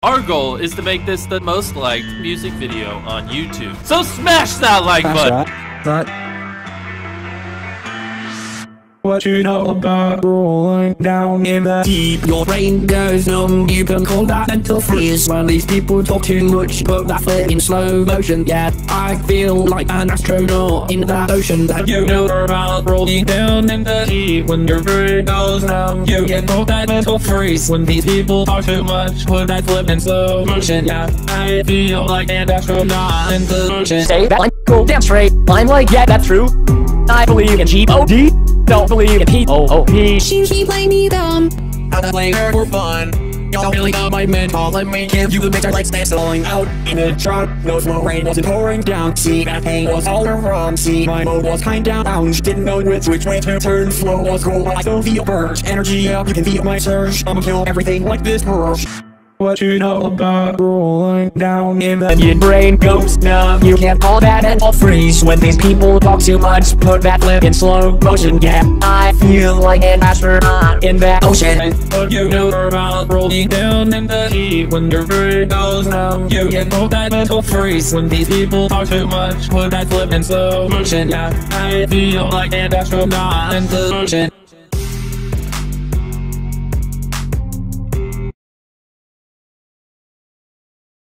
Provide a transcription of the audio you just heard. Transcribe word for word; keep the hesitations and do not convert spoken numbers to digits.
Our goal is to make this the most liked music video on YouTube. So smash that like button! That. What you know about rolling down in the deep? Your brain goes numb, you can call that mental freeze. When these people talk too much, put that foot in slow motion. Yeah, I feel like an astronaut in that ocean. That you know about rolling down in the deep. When your brain goes numb, you can call that mental freeze. When these people talk too much, put that foot in slow motion. Yeah, I feel like an astronaut in the ocean. Say that like go damn straight. I'm like, yeah, that's true. I believe in G O D. Don't believe in P O O P. She she play me dumb. How to play her for fun. Y'all really got my mental. Let me give you the picture like standing out in the truck. No slow rain wasn't pouring down. See, that pain was all around. See, my mode was kind down. Down. Didn't know which which way to turn. Slow was cool. I still feel burst. Energy up. You can feel my surge. I'ma kill everything like this rush. What you know about rolling down in the your brain goes numb. You can't call that mental freeze. When these people talk too much, put that flip in slow motion. Yeah, I feel like an astronaut in that ocean. What you know about rolling down in the deep. When your brain goes numb, you can't call that mental freeze. When these people talk too much, put that flip in slow motion. Yeah, I feel like an astronaut in the ocean.